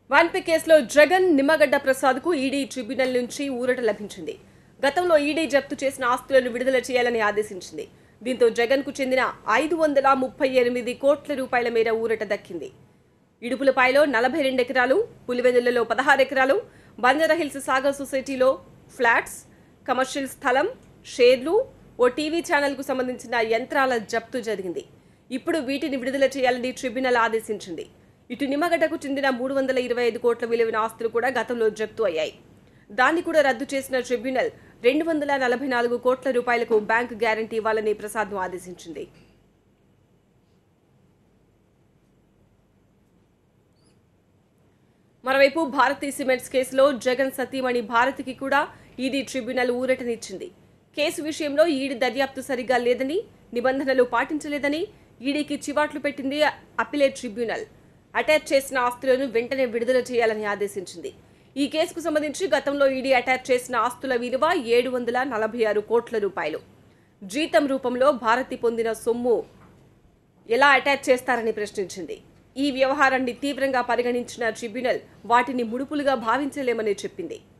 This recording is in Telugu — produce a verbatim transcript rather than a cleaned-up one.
వాన్పే కేసులో జగన్ నిమ్మగడ్డ ప్రసాద్కు ఈడీ ట్రిబ్యునల్ నుంచి ఊరట లభించింది. గతంలో ఈడీ జప్తు చేసిన ఆస్తులను విడుదల చేయాలని ఆదేశించింది. దీంతో జగన్కు చెందిన ఐదు వందల ముప్పై ఎనిమిది కోట్ల రూపాయల మేర ఊరట దక్కింది. ఇడుపులపాయలో నలభై రెండు ఎకరాలు, పులివెందులలో పదహారు ఎకరాలు, బంజారాహిల్స్ సాగర్ సొసైటీలో ఫ్లాట్స్, కమర్షియల్ స్థలం, షేర్లు, ఓ టీవీ ఛానల్కు సంబంధించిన యంత్రాల జప్తు జరిగింది. ఇప్పుడు వీటిని విడుదల చేయాలని ట్రిబ్యునల్ ఆదేశించింది. ఇటు నిమ్మగడ్డకు చెందిన మూడు వందల ఇరవై ఐదు కోట్ల విలువైన ఆస్తులు కూడా గతంలో జప్తు అయ్యాయి. దాన్ని కూడా రద్దు చేసిన ట్రిబ్యునల్ రెండు వందల నలభై నాలుగు కోట్ల రూపాయలకు బ్యాంకు గ్యారంటీ ఇవ్వాలని ప్రసాద్ను ఆదేశించింది. మరోవైపు భారతీ సిమెంట్స్ కేసులో జగన్ సతీమణి భారతికి కూడా ఈడీ ట్రిబ్యునల్ ఊరటనిచ్చింది. కేసు విషయంలో ఈడీ దర్యాప్తు సరిగా లేదని, నిబంధనలు పాటించలేదని ఈడీకి చివాట్లు పెట్టింది అపిలేట్ ట్రిబ్యునల్. అటాచ్ చేసిన ఆస్తులను వెంటనే విడుదల చేయాలని ఆదేశించింది. ఈ కేసుకు సంబంధించి గతంలో ఈడీ అటాచ్ చేసిన ఆస్తుల విలువ ఏడు వందల నలభై ఆరు కోట్ల రూపాయలు. జీతం రూపంలో భారతి పొందిన సొమ్ము ఎలా అటాచ్ చేస్తారని ప్రశ్నించింది. ఈ వ్యవహారాన్ని తీవ్రంగా పరిగణించిన ట్రిబ్యునల్ వాటిని ముడుపులుగా భావించలేమని చెప్పింది.